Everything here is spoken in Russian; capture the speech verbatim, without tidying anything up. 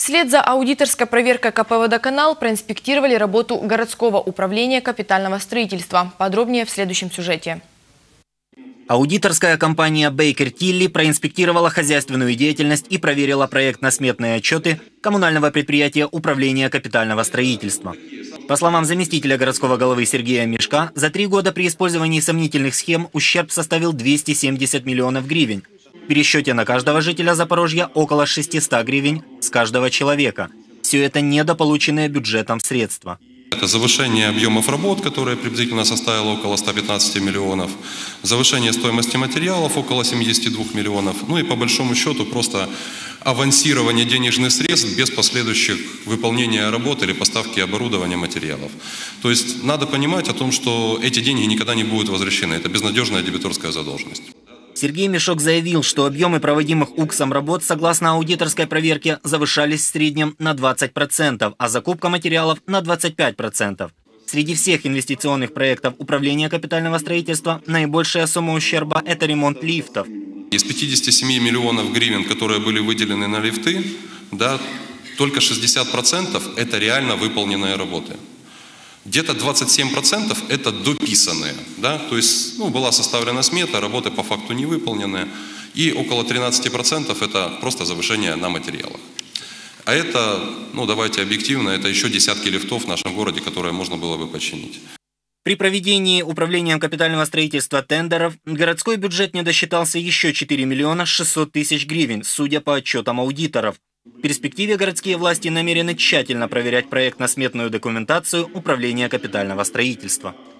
Вслед за аудиторской проверкой ка пэ «Водоканал» проинспектировали работу городского управления капитального строительства. Подробнее в следующем сюжете. Аудиторская компания Бейкер Тилли проинспектировала хозяйственную деятельность и проверила проектно-сметные отчеты коммунального предприятия управления капитального строительства. По словам заместителя городского головы Сергея Мишка, за три года при использовании сомнительных схем ущерб составил двести семьдесят миллионов гривен. В пересчете на каждого жителя Запорожья около шестисот гривен с каждого человека. Все это недополученные бюджетом средства. Это завышение объемов работ, которое приблизительно составило около ста пятнадцати миллионов, завышение стоимости материалов около семидесяти двух миллионов, ну и по большому счету просто авансирование денежных средств без последующих выполнения работ или поставки оборудования, материалов. То есть надо понимать о том, что эти деньги никогда не будут возвращены. Это безнадежная дебиторская задолженность. Сергей Мишок заявил, что объемы проводимых УКСом работ, согласно аудиторской проверке, завышались в среднем на двадцать процентов, а закупка материалов на двадцать пять процентов. Среди всех инвестиционных проектов управления капитального строительства наибольшая сумма ущерба – это ремонт лифтов. Из пятидесяти семи миллионов гривен, которые были выделены на лифты, да, только шестьдесят процентов – это реально выполненные работы. Где-то двадцать семь процентов это дописанные, да, то есть ну, была составлена смета, работы по факту не выполнены, и около тринадцати процентов это просто завышение на материалах. А это, ну давайте объективно, это еще десятки лифтов в нашем городе, которые можно было бы починить. При проведении управлением капитального строительства тендеров городской бюджет не досчитался еще четыре миллиона шестьсот тысяч гривен, судя по отчетам аудиторов. В перспективе городские власти намерены тщательно проверять проектно-сметную документацию управления капитального строительства.